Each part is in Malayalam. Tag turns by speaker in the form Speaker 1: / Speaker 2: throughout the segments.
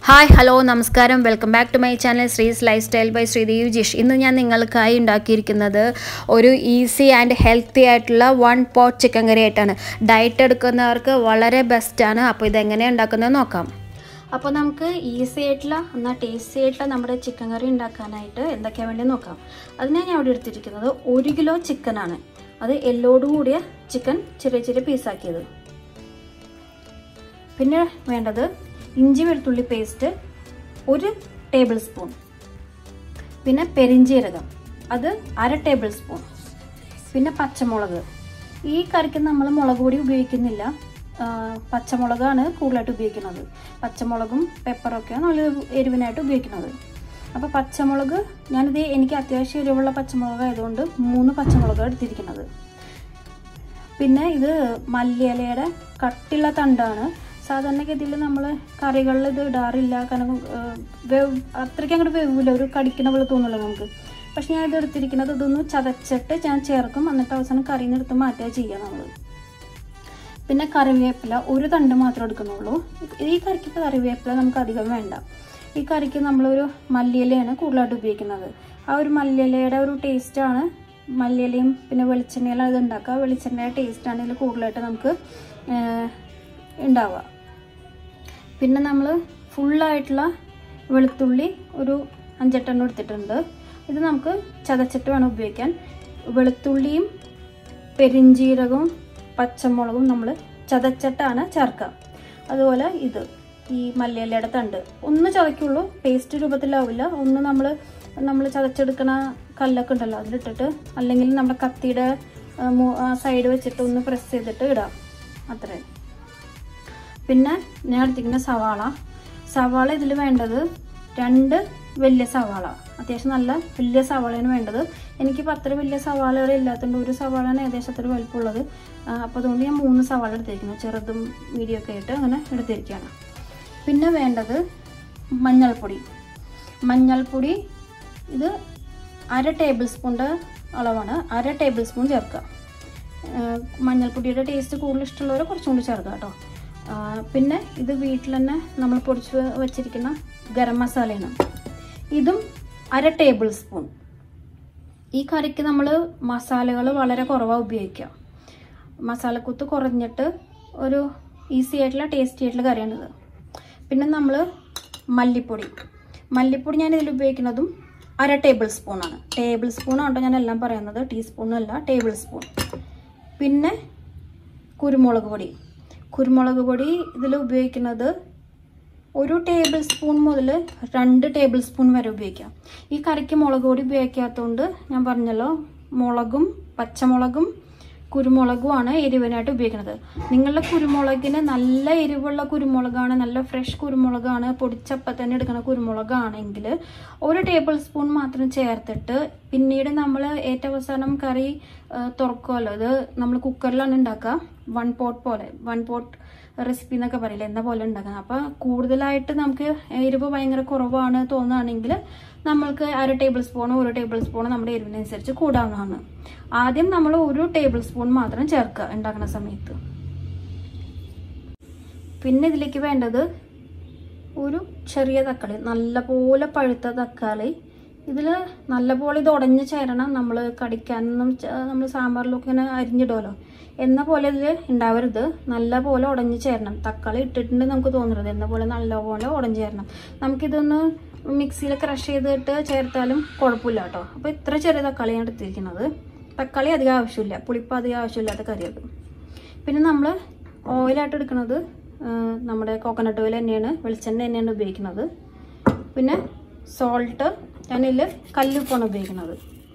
Speaker 1: ഹായ് ഹലോ നമസ്കാരം welcome back to my channel Sree's lifestyle by Sreedev Jish. ഇന്ന് ഞാൻ നിങ്ങൾക്കായി ഉണ്ടാക്കിയിരിക്കുന്നത് ഒരു ഈസി ആൻഡ് ഹെൽത്തി ആയിട്ടുള്ള 1 പോട്ട് ചിക്കൻ കറി ആയിട്ടാണ്. ഡയറ്റ് എടുക്കുന്നവർക്ക് വളരെ ബെസ്റ്റാണ്. അപ്പോൾ ഇതെങ്ങനെയാണ് ഉണ്ടാക്കുന്നത് നോക്കാം. അപ്പോൾ നമുക്ക് ഈസി ആയിട്ടുള്ള എന്നാൽ ടേസ്റ്റി ആയിട്ടുള്ള നമ്മുടെ ചിക്കൻ കറി ഉണ്ടാക്കാനായിട്ട് എന്തൊക്കെയാണ് വേണ്ടി നോക്കാം. അതിനാണ് ഞാൻ ഇവിടെ എടുത്തിരിക്കുന്നത് 1 കിലോ ചിക്കനാണ്. അത് എല്ലോട് കൂടിയ ചിക്കൻ ചെറിയ ചെറിയ പീസാക്കിയത്. പിന്നെ വേണ്ടത് ഇഞ്ചി വെളുത്തുള്ളി പേസ്റ്റ് 1 ടേബിൾ സ്പൂൺ, പിന്നെ പെരിഞ്ജീരകം അത് 1/2 ടേബിൾ സ്പൂൺ, പിന്നെ പച്ചമുളക്. ഈ കറിക്ക് നമ്മൾ മുളക് പൊടി ഉപയോഗിക്കുന്നില്ല, പച്ചമുളകാണ് കൂടുതലായിട്ട് ഉപയോഗിക്കുന്നത്. പച്ചമുളകും പെപ്പറൊക്കെയാണ് നമ്മൾ എരിവിനായിട്ട് ഉപയോഗിക്കുന്നത്. അപ്പോൾ പച്ചമുളക് എനിക്ക് അത്യാവശ്യം എരിവുള്ള പച്ചമുളക് ആയതുകൊണ്ട് 3 പച്ചമുളകാണ് എടുത്തിരിക്കുന്നത്. പിന്നെ ഇത് മല്ലിയിലയുടെ കട്ടിയുള്ള തണ്ടാണ്. സാധാരണഗതിയിൽ നമ്മൾ കറികളിൽ ഇത് ഇടാറില്ല, കാരണം അത്രയ്ക്ക് അങ്ങോട്ട് വേവില്ല, ഒരു കടിക്കുന്ന പോലെ തോന്നില്ല നമുക്ക്. പക്ഷെ ഞാൻ ഇത് എടുത്തിരിക്കുന്നത് ഇതൊന്ന് ചതച്ചിട്ട് ഞാൻ ചേർക്കും, എന്നിട്ട് അവസാനം കറിയിൽ നിന്ന് എടുത്ത് മാറ്റുക ചെയ്യുക നമ്മൾ. പിന്നെ കറിവേപ്പില 1 തണ്ട് മാത്രം എടുക്കുന്നുള്ളൂ. ഈ കറിക്ക് കറിവേപ്പില നമുക്ക് അധികം വേണ്ട. ഈ കറിക്ക് നമ്മളൊരു മല്ലിയിലയാണ് കൂടുതലായിട്ട് ഉപയോഗിക്കുന്നത്. ആ ഒരു മല്ലിയിലയുടെ ഒരു ടേസ്റ്റാണ്, മല്ലിയിലയും പിന്നെ വെളിച്ചെണ്ണയിലാണ് ഇത് ഉണ്ടാക്കുക. വെളിച്ചെണ്ണയുടെ ടേസ്റ്റാണ് ഇതിൽ കൂടുതലായിട്ട് നമുക്ക് ഉണ്ടാവുക. പിന്നെ നമ്മൾ ഫുള്ളായിട്ടുള്ള വെളുത്തുള്ളി ഒരു 5-8 എണ്ണം എടുത്തിട്ടുണ്ട്. ഇത് നമുക്ക് ചതച്ചിട്ട് വേണം ഉപയോഗിക്കാൻ. വെളുത്തുള്ളിയും പെരിഞ്ജീരകവും പച്ചമുളകും നമ്മൾ ചതച്ചിട്ടാണ് ചേർക്കുക. അതുപോലെ ഇത് ഈ മല്ലിയിലയുടെ തണ്ട് ഒന്ന് ചതയ്ക്കുള്ളൂ, പേസ്റ്റ് രൂപത്തിലാവില്ല. ഒന്ന് നമ്മൾ ചതച്ചെടുക്കണ കല്ലൊക്കെ ഉണ്ടല്ലോ അതിലിട്ടിട്ട്, അല്ലെങ്കിൽ നമ്മുടെ കത്തിയുടെ സൈഡ് വെച്ചിട്ട് ഒന്ന് പ്രസ് ചെയ്തിട്ട് ഇടാം, അത്രേ. പിന്നെ ഞാൻ എടുത്തിരിക്കുന്ന സവാള ഇതിൽ വേണ്ടത് 2 വലിയ സവാള, അത്യാവശ്യം നല്ല വലിയ സവാളയാണ് വേണ്ടത്. എനിക്കിപ്പോൾ അത്ര വലിയ സവാളകൾ ഇല്ലാത്തതുകൊണ്ട് 1 സവാളയാണ് ഏകദേശം അത്ര വലിപ്പമുള്ളത്. അപ്പോൾ അതുകൊണ്ട് ഞാൻ 3 സവാള എടുത്തിരിക്കുന്നു, ചെറുതും മീഡിയം ഒക്കെ ആയിട്ട് അങ്ങനെ എടുത്തിരിക്കുകയാണ്. പിന്നെ വേണ്ടത് മഞ്ഞൾപ്പൊടി ഇത് 1/2 ടേബിൾ സ്പൂണിൻ്റെ അളവാണ്. 1/2 ടേബിൾ സ്പൂൺ ചേർക്കുക. മഞ്ഞൾപ്പൊടിയുടെ ടേസ്റ്റ് കൂടുതൽ ഇഷ്ടമുള്ളവർ കുറച്ചും കൂടി ചേർക്കുക കേട്ടോ. പിന്നെ ഇത് വീട്ടിൽ തന്നെ നമ്മൾ പൊടിച്ച് വെച്ചിരിക്കുന്ന ഗരം മസാലയാണ്, ഇതും 1/2 ടേബിൾ സ്പൂൺ. ഈ കറിക്ക് നമ്മൾ മസാലകൾ വളരെ കുറവാണ് ഉപയോഗിക്കുക. മസാലക്കൂത്ത് കുറഞ്ഞിട്ട് ഒരു ഈസി ആയിട്ടുള്ള ടേസ്റ്റി ആയിട്ടുള്ള കറിയാണിത്. പിന്നെ നമ്മൾ മല്ലിപ്പൊടി ഞാൻ ഇതിൽ ഉപയോഗിക്കുന്നതും 1/2 ടേബിൾ സ്പൂണാണ്. ടേബിൾ സ്പൂണാണ് ഞാൻ എല്ലാം പറയുന്നത്, ടീസ്പൂണല്ല, ടേബിൾ സ്പൂൺ. പിന്നെ കുരുമുളക് പൊടി ഇതിൽ ഉപയോഗിക്കുന്നത് 1 ടേബിൾ സ്പൂൺ മുതൽ 2 ടേബിൾ സ്പൂൺ വരെ ഉപയോഗിക്കാം. ഈ കറിക്ക് മുളക് പൊടി ഉപയോഗിക്കാത്തതുകൊണ്ട് ഞാൻ പറഞ്ഞല്ലോ, മുളകും പച്ചമുളകും കുരുമുളകുമാണ് എരിവിനായിട്ട് ഉപയോഗിക്കുന്നത്. നിങ്ങളുടെ കുരുമുളകിന് നല്ല എരിവുള്ള കുരുമുളകാണ്, നല്ല ഫ്രഷ് കുരുമുളകാണ്, പൊടിച്ചപ്പം തന്നെ എടുക്കുന്ന കുരുമുളകാണെങ്കിൽ 1 ടേബിൾ സ്പൂൺ മാത്രം ചേർത്തിട്ട് പിന്നീട് നമ്മൾ ഏറ്റവും അവസാനം കറി തുറക്കുമല്ലോ, ഇത് നമ്മൾ കുക്കറിലാണ് ഉണ്ടാക്കുക. 1 പോട്ട് റെസിപ്പി എന്നൊക്കെ പറയില്ല, എന്ന പോലെ ഉണ്ടാക്കുന്നത്. അപ്പോൾ കൂടുതലായിട്ട് നമുക്ക് എരിവ് ഭയങ്കര കുറവാണ് തോന്നുകയാണെങ്കിൽ നമ്മൾക്ക് 1/2 ടേബിൾ സ്പൂണോ 1 ടേബിൾ സ്പൂണോ നമ്മുടെ എരിവിനനുസരിച്ച് കൂടാവുന്നതാണ്. ആദ്യം നമ്മൾ 1 ടേബിൾ സ്പൂൺ മാത്രം ചേർക്കുക ഉണ്ടാക്കുന്ന സമയത്ത്. പിന്നെ ഇതിലേക്ക് വേണ്ടത് ഒരു ചെറിയ തക്കാളി, നല്ലപോലെ പഴുത്ത തക്കാളി. ഇതിൽ നല്ലപോലെ ഇത് ഉടഞ്ഞ് ചേരണം, നമ്മൾ കടിക്കാനൊന്നും നമ്മൾ സാമ്പാറിലൊക്കെ ഇങ്ങനെ അരിഞ്ഞിടുമല്ലോ എന്ന പോലെ ഇതിൽ ഉണ്ടാവരുത്. നല്ലപോലെ ഉടഞ്ഞ് ചേരണം. തക്കാളി ഇട്ടിട്ടുണ്ട് നമുക്ക് തോന്നരുത്, എന്ന പോലെ നല്ലപോലെ ഉടഞ്ഞ് ചേരണം. നമുക്കിതൊന്ന് മിക്സിയിൽ ക്രഷ് ചെയ്തിട്ട് ചേർത്താലും കുഴപ്പമില്ല കേട്ടോ. അപ്പോൾ ഇത്ര ചെറിയ തക്കാളിയാണ് എടുത്തിരിക്കുന്നത്. തക്കാളി അധികം ആവശ്യമില്ല, പുളിപ്പ് അധികം ആവശ്യമില്ലാത്ത കറിയത്. പിന്നെ നമ്മൾ ഓയിലായിട്ട് എടുക്കുന്നത് നമ്മുടെ കോക്കനട്ട് ഓയിൽ തന്നെയാണ്, വെളിച്ചെണ്ണ തന്നെയാണ് ഉപയോഗിക്കുന്നത്. പിന്നെ സോൾട്ട്, ഞാനിതിൽ കല്ലുപ്പാണ് ഉപയോഗിക്കുന്നത്.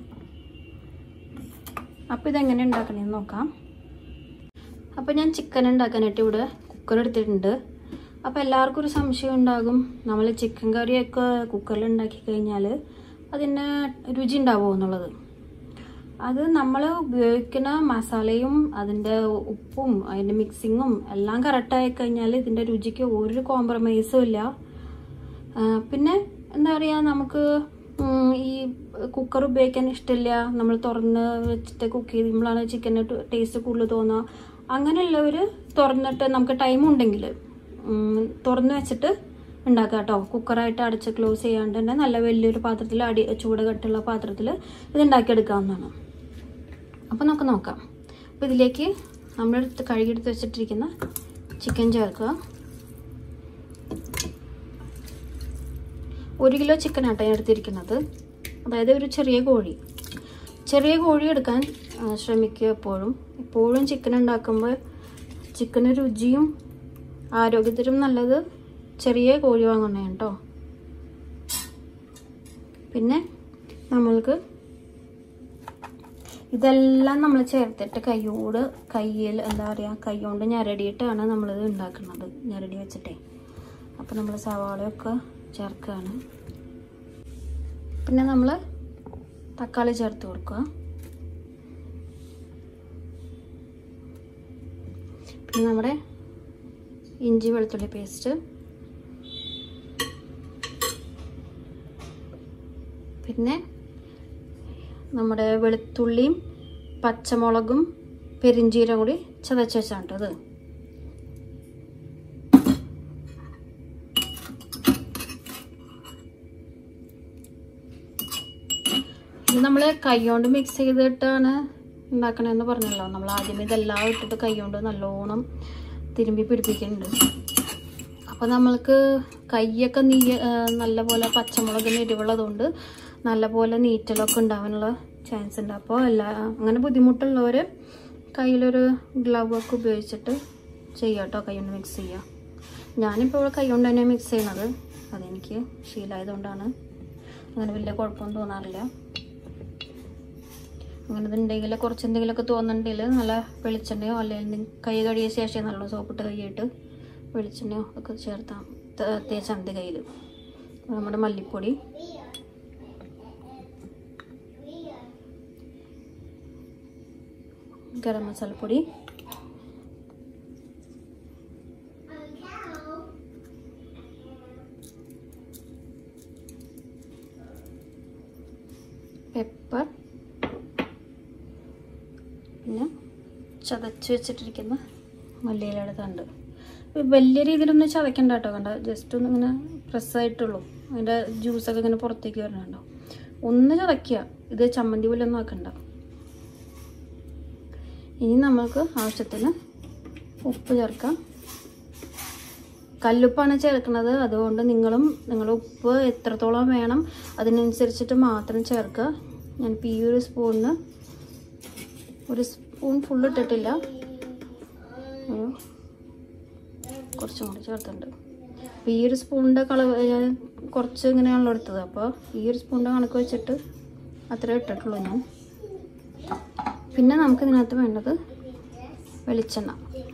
Speaker 1: അപ്പോൾ ഇതെങ്ങനെ ഉണ്ടാക്കണമെന്ന് നോക്കാം. അപ്പോൾ ഞാൻ ചിക്കൻ ഉണ്ടാക്കാനായിട്ട് ഇവിടെ കുക്കർ എടുത്തിട്ടുണ്ട്. അപ്പോൾ എല്ലാവർക്കും ഒരു സംശയം ഉണ്ടാകും, നമ്മൾ ചിക്കൻ കറിയൊക്കെ കുക്കറിൽ ഉണ്ടാക്കി കഴിഞ്ഞാൽ അതിന് രുചി ഉണ്ടാവുമോ എന്നുള്ളത്. അത് നമ്മൾ ഉപയോഗിക്കുന്ന മസാലയും അതിൻ്റെ ഉപ്പും അതിൻ്റെ മിക്സിങ്ങും എല്ലാം കറക്റ്റായി കഴിഞ്ഞാൽ ഇതിൻ്റെ രുചിക്ക് ഒരു കോംപ്രമൈസും ഇല്ല. പിന്നെ എന്താ പറയുക, നമുക്ക് ഈ കുക്കർ ഉപയോഗിക്കാൻ ഇഷ്ടമില്ല, നമ്മൾ തുറന്ന് വെച്ചിട്ട് കുക്ക് ചെയ്യുമ്പോഴാണ് ചിക്കന് ടേസ്റ്റ് കൂടുതൽ തോന്നുക. അങ്ങനെയുള്ളവർ തുറന്നിട്ട് നമുക്ക് ടൈം ഉണ്ടെങ്കിൽ തുറന്ന് വെച്ചിട്ട് ഉണ്ടാക്കുക കേട്ടോ. കുക്കറായിട്ട് അടച്ച് ക്ലോസ് ചെയ്യാണ്ട് തന്നെ നല്ല വലിയൊരു പാത്രത്തിൽ ചൂട് കെട്ടുള്ള പാത്രത്തിൽ ഇത് ഉണ്ടാക്കിയെടുക്കാവുന്നതാണ്. അപ്പോൾ നമുക്ക് നോക്കാം. അപ്പോൾ ഇതിലേക്ക് നമ്മളെടുത്ത് കഴുകിയെടുത്ത് വെച്ചിട്ടിരിക്കുന്ന ചിക്കൻ ചേർക്കുക. 1 കിലോ ചിക്കനാട്ടോ ഞാൻ എടുത്തിരിക്കുന്നത്, അതായത് ഒരു ചെറിയ കോഴി എടുക്കാൻ ശ്രമിക്കുക. എപ്പോഴും ചിക്കൻ ഉണ്ടാക്കുമ്പോൾ ചിക്കന് രുചിയും ആരോഗ്യത്തിനും നല്ലത് ചെറിയ കോഴി വാങ്ങണേ കേട്ടോ. പിന്നെ നമ്മൾക്ക് ഇതെല്ലാം നമ്മൾ ചേർത്തിട്ട് കയ്യിൽ എന്താ പറയുക, കൈ കൊണ്ട് ഞരടിയിട്ടാണ് നമ്മളിത് ഉണ്ടാക്കുന്നത്, ഞരടി വെച്ചിട്ടേ. അപ്പോൾ നമ്മൾ സവാളയൊക്കെ ചേർക്കുകയാണ്. പിന്നെ നമ്മൾ തക്കാളി ചേർത്ത് കൊടുക്കുക. പിന്നെ നമ്മുടെ ഇഞ്ചി വെളുത്തുള്ളി പേസ്റ്റ്, പിന്നെ നമ്മുടെ വെളുത്തുള്ളിയും പച്ചമുളകും പെരിഞ്ചീരകം കൂടി ചതച്ച് വെച്ചാണ് അത്. ഇത് നമ്മൾ കൈകൊണ്ട് മിക്സ് ചെയ്തിട്ടാണ് ഉണ്ടാക്കണമെന്ന് പറഞ്ഞല്ലോ. നമ്മൾ ആദ്യം ഇതെല്ലാം ഇട്ടിട്ട് കൈകൊണ്ട് നല്ലോണം തിരുമ്പി പിടിപ്പിക്കുന്നുണ്ട്. അപ്പോൾ നമ്മൾക്ക് കൈയൊക്കെ നല്ലപോലെ പച്ചമുളകിന് എരിവുള്ളതുകൊണ്ട് നല്ലപോലെ നീറ്റലൊക്കെ ഉണ്ടാവാനുള്ള ചാൻസ് ഉണ്ട്. അപ്പോൾ അങ്ങനെ ബുദ്ധിമുട്ടുള്ളവർ കയ്യിലൊരു ഗ്ലൗ ഒക്കെ ഉപയോഗിച്ചിട്ട് ചെയ്യാം കേട്ടോ, കൈകൊണ്ട് മിക്സ് ചെയ്യുക. ഞാനിപ്പോൾ ഇവിടെ കൈകൊണ്ട് തന്നെ മിക്സ് ചെയ്യണത്, അതെനിക്ക് ശീലമായതുകൊണ്ടാണ്. അങ്ങനെ വലിയ കുഴപ്പമൊന്നും തോന്നാറില്ല. അങ്ങനെ ഇതുണ്ടെങ്കിൽ കുറച്ചെന്തെങ്കിലുമൊക്കെ തോന്നുന്നുണ്ടെങ്കിൽ നല്ല വെളിച്ചെണ്ണയോ അല്ലെങ്കിൽ കൈ കഴുകിയ ശേഷം നല്ലോണം സോപ്പിട്ട് കൈയിട്ട് വെളിച്ചെണ്ണയോ ഒക്കെ തേച്ചാൽ മതി കയ്യിൽ. നമ്മുടെ മല്ലിപ്പൊടി, ഗരം മസാലപ്പൊടി, പെപ്പർ, പിന്നെ ചതച്ച് വെച്ചിട്ടിരിക്കുന്ന മല്ലിയിലയുടെ തണ്ട്. വലിയ രീതിയിലൊന്നും ചതയ്ക്കണ്ട കേട്ടോ, കണ്ട ജസ്റ്റ് ഒന്ന് ഇങ്ങനെ പ്രസ്സായിട്ടുള്ളൂ. അതിൻ്റെ ജ്യൂസൊക്കെ ഇങ്ങനെ പുറത്തേക്ക് വരണുണ്ടോ. ഒന്ന് ചതയ്ക്കുക, ഇത് ചമ്മന്തി പോലെ ഒന്നും ആക്കണ്ട. ഇനി നമ്മൾക്ക് ആവശ്യത്തിന് ഉപ്പ് ചേർക്കാം. കല്ലുപ്പാണ് ചേർക്കുന്നത്, അതുകൊണ്ട് നിങ്ങളുടെ ഉപ്പ് എത്രത്തോളം വേണം അതിനനുസരിച്ചിട്ട് മാത്രം ചേർക്കുക. ഞാനിപ്പോൾ ഈ ഒരു സ്പൂണിന് ഒരു സ്പൂൺ ഫുള്ള് ഇട്ടിട്ടില്ല, കുറച്ചും കൂടി ചേർത്തിട്ടുണ്ട്. അപ്പോൾ ഈ ഒരു സ്പൂണിൻ്റെ ഞാൻ കുറച്ച് ഇങ്ങനെയാണല്ലോ എടുത്തത്, അപ്പോൾ ഈ ഒരു സ്പൂണിൻ്റെ കണക്ക് വെച്ചിട്ട് അത്രേ ഇട്ടിട്ടുള്ളൂ ഞാൻ. പിന്നെ നമുക്ക് ഇതിനകത്ത് വേണ്ടത് വെളിച്ചെണ്ണ.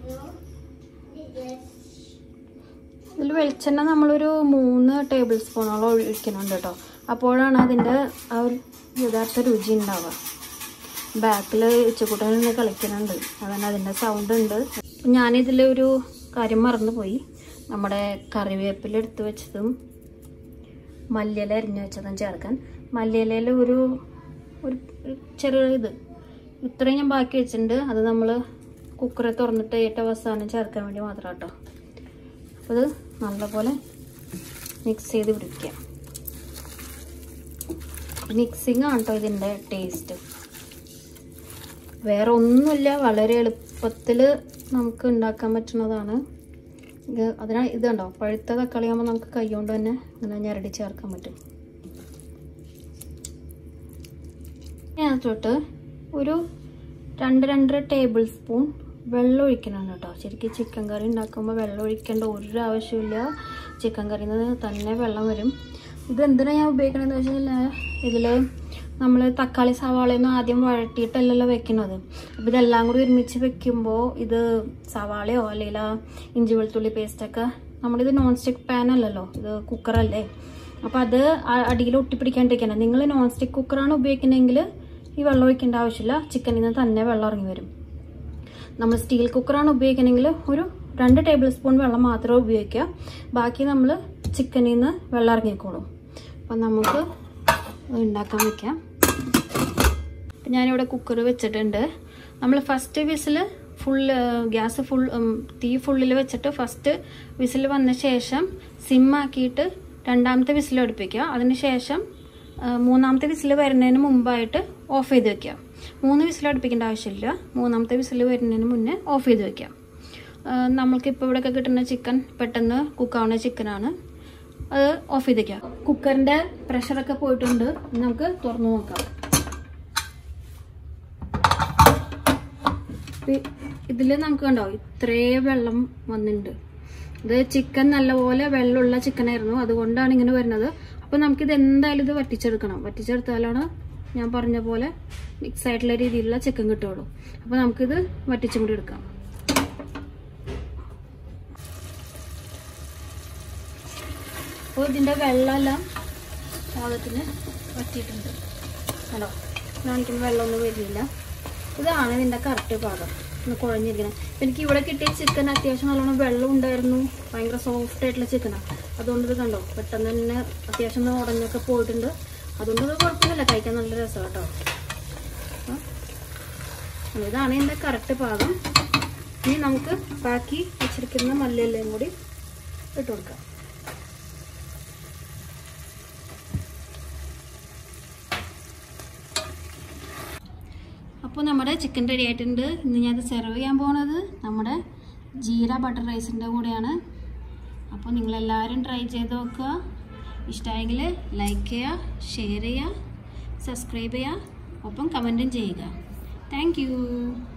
Speaker 1: ഇതിൽ വെളിച്ചെണ്ണ നമ്മളൊരു 3 ടേബിൾ സ്പൂണോളം ഒഴിക്കുന്നുണ്ട് കേട്ടോ. അപ്പോഴാണ് അതിൻ്റെ ആ ഒരു യഥാർത്ഥ രുചി ഉണ്ടാവുക. ബാക്കിൽ ഉച്ചക്കൂട്ടൻ കളിക്കുന്നുണ്ട്, അതന്നെ അതിൻ്റെ സൗണ്ട് ഉണ്ട്. ഞാനിതിൽ ഒരു കാര്യം മറന്നുപോയി, നമ്മുടെ കറിവേപ്പില എടുത്ത് വെച്ചതും മല്ലിയില അരിഞ്ഞു വെച്ചതും ചേർക്കാൻ. മല്ലിയിലയിൽ ഒരു ചെറിയ ഇത്രയും ഞാൻ ബാക്കി വെച്ചിട്ടുണ്ട്. അത് നമ്മൾ കുക്കറെ തുറന്നിട്ട് ഏറ്റവും അവസാനം ചേർക്കാൻ വേണ്ടി മാത്രം കേട്ടോ. അപ്പോൾ ഇത് നല്ലപോലെ മിക്സ് ചെയ്ത് പിടിക്കുക. മിക്സിങ് ആണ് കേട്ടോ ഇതിൻ്റെ ടേസ്റ്റ്, വേറെ ഒന്നുമില്ല. വളരെ എളുപ്പത്തിൽ നമുക്ക് ഉണ്ടാക്കാൻ പറ്റുന്നതാണ്. ഇത് കണ്ടോ, പഴുത്ത തക്കാളി ആകുമ്പോൾ നമുക്ക് കൈ കൊണ്ട് തന്നെ ഇങ്ങനെ ഞരടി ചേർക്കാൻ പറ്റും. അതിനകത്തോട്ട് ഒരു 2-2.5 ടേബിൾ സ്പൂൺ വെള്ളം ഒഴിക്കണം കേട്ടോ. ശരിക്കും ചിക്കൻ കറി ഉണ്ടാക്കുമ്പോൾ വെള്ളം ഒഴിക്കേണ്ട ഒരു ആവശ്യമില്ല, ചിക്കൻ കറിയിൽ നിന്ന് തന്നെ വെള്ളം വരും. ഇത് എന്തിനാണ് ഞാൻ ഉപയോഗിക്കണമെന്ന് വെച്ച് കഴിഞ്ഞാൽ, ഇതിൽ നമ്മൾ തക്കാളി സവാളയൊന്നും ആദ്യം വഴട്ടിയിട്ടല്ലല്ലോ വെക്കുന്നത്. അപ്പോൾ ഇതെല്ലാം കൂടി ഒരുമിച്ച് വെക്കുമ്പോൾ ഇത് സവാളയോ അല്ലെങ്കിൽ ഇഞ്ചി വെളുത്തുള്ളി പേസ്റ്റൊക്കെ, നമ്മളിത് നോൺ സ്റ്റിക്ക് പാൻ അല്ലല്ലോ, ഇത് കുക്കറല്ലേ. അപ്പോൾ അത് അടിയിൽ ഒട്ടിപ്പിടിക്കാണ്ടിരിക്കണം. നിങ്ങൾ നോൺ സ്റ്റിക്ക് കുക്കറാണ് ഉപയോഗിക്കുന്നതെങ്കിൽ ഈ വെള്ളം ഒഴിക്കേണ്ട ആവശ്യമില്ല, ചിക്കനിൽ നിന്ന് തന്നെ വെള്ളം ഇറങ്ങി വരും. നമ്മൾ സ്റ്റീൽ കുക്കറാണ് ഉപയോഗിക്കണമെങ്കിൽ ഒരു 2 ടേബിൾ സ്പൂൺ വെള്ളം മാത്രമേ ഉപയോഗിക്കുക, ബാക്കി നമ്മൾ ചിക്കനിൽ നിന്ന് വെള്ളം ഇറങ്ങിക്കോളും. അപ്പം നമുക്ക് ഉണ്ടാക്കാൻ വയ്ക്കാം. അപ്പം ഞാനിവിടെ കുക്കർ വെച്ചിട്ടുണ്ട്. നമ്മൾ ഫസ്റ്റ് വിസിൽ ഗ്യാസ് തീ ഫുള്ളിൽ വെച്ചിട്ട് ഫസ്റ്റ് വിസിൽ വന്ന ശേഷം സിമ്മാക്കിയിട്ട് രണ്ടാമത്തെ വിസിൽ അടുപ്പിക്കുക. അതിനുശേഷം മൂന്നാമത്തെ വിസിൽ വരുന്നതിന് മുമ്പായിട്ട് ഓഫ് ചെയ്ത് വെക്കുക. 3 വിസിൽ അടുപ്പിക്കേണ്ട ആവശ്യമില്ല. മൂന്നാമത്തെ വിസിൽ വരുന്നതിന് മുന്നേ ഓഫ് ചെയ്ത് വെക്കുക. നമ്മൾക്കിപ്പോൾ ഇവിടെയൊക്കെ കിട്ടുന്ന ചിക്കൻ പെട്ടെന്ന് കുക്കാവുന്ന ചിക്കനാണ്. അത് ഓഫ് ചെയ്ത് വെക്കുക. കുക്കറിൻ്റെ പ്രഷറൊക്കെ പോയിട്ടുണ്ട്. നമുക്ക് തുറന്നു നോക്കാം. ഇതിൽ നമുക്ക് കണ്ടോ ഇത്രേ വെള്ളം വന്നിട്ടുണ്ട്. ഇത് ചിക്കൻ നല്ലപോലെ വെള്ളമുള്ള ചിക്കനായിരുന്നു, അതുകൊണ്ടാണ് ഇങ്ങനെ വരുന്നത്. അപ്പോൾ നമുക്കിത് എന്തായാലും ഇത് വറ്റിച്ചെടുക്കണം. വറ്റിച്ചെടുത്താലാണ് ഞാൻ പറഞ്ഞ പോലെ മിക്സ് ആയിട്ടുള്ള രീതിയിലുള്ള ചിക്കൻ കിട്ടുള്ളൂ. അപ്പോൾ നമുക്കിത് വറ്റിച്ചും കൂടി എടുക്കാം. അപ്പോൾ ഇതിൻ്റെ വെള്ളമെല്ലാം പാകത്തിന് വറ്റിയിട്ടുണ്ട്. ഹലോ, കാണിക്കുമ്പോൾ വെള്ളമൊന്നും വരുന്നില്ല. ഇതാണ് ഇതിൻ്റെ കറക്റ്റ് പാകം. ഒന്ന് കുഴഞ്ഞിരിക്കണം. എനിക്ക് ഇവിടെ കിട്ടിയ ചിക്കൻ അത്യാവശ്യം നല്ലോണം വെള്ളം ഉണ്ടായിരുന്നു. ഭയങ്കര സോഫ്റ്റ് ആയിട്ടുള്ള ചിക്കനാണ്. അതുകൊണ്ട് ഇത് കണ്ടോ പെട്ടെന്ന് തന്നെ അത്യാവശ്യം ഉടഞ്ഞൊക്കെ പോയിട്ടുണ്ട്. അതുകൊണ്ട് ഇത് കുഴപ്പമൊന്നുമില്ല, കഴിക്കാൻ നല്ല രസമാണ് കേട്ടോ. ഇതാണ് ഇതിൻ്റെ കറക്റ്റ് പാകം. ഇനി നമുക്ക് ബാക്കി വെച്ചിരിക്കുന്ന മല്ലിയെല്ലാം കൂടി ഇട്ട് കൊടുക്കാം. അപ്പോൾ നമ്മുടെ ചിക്കൻ റെഡി ആയിട്ടുണ്ട്. ഇന്ന് ഞാനത് സെർവ് ചെയ്യാൻ പോകുന്നത് നമ്മുടെ ജീര ബട്ടർ റൈസിൻ്റെ കൂടെയാണ്. അപ്പോൾ നിങ്ങളെല്ലാവരും ട്രൈ ചെയ്ത് നോക്കുക. ഇഷ്ടമായെങ്കിൽ ലൈക്ക് ചെയ്യുക, ഷെയർ ചെയ്യുക, സബ്സ്ക്രൈബ് ചെയ്യുക, ഒപ്പം കമൻറ്റും ചെയ്യുക. Thank U.